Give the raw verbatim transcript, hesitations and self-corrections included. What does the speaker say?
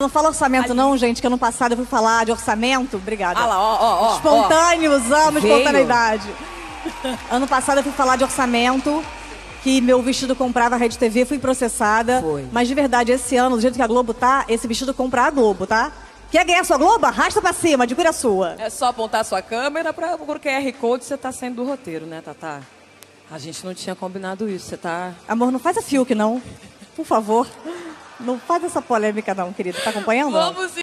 não fala orçamento não, gente, que ano passado eu fui falar de orçamento. Obrigada. Ah lá, ó, ó, ó. Espontâneos, amo Veio. espontaneidade. Ano passado eu fui falar de orçamento, que meu vestido comprava a Rede T V, fui processada. Foi. Mas de verdade, esse ano, do jeito que a Globo tá, esse vestido compra a Globo, tá? Quer ganhar sua Globo? Arrasta pra cima, adquira a sua. É só apontar a sua câmera para o Q R Code, você tá saindo do roteiro, né, Tatá? A gente não tinha combinado isso, você tá... Amor, não faz a Fiuk, não. Por favor. Não faz essa polêmica, não, querido. Tá acompanhando? Vamos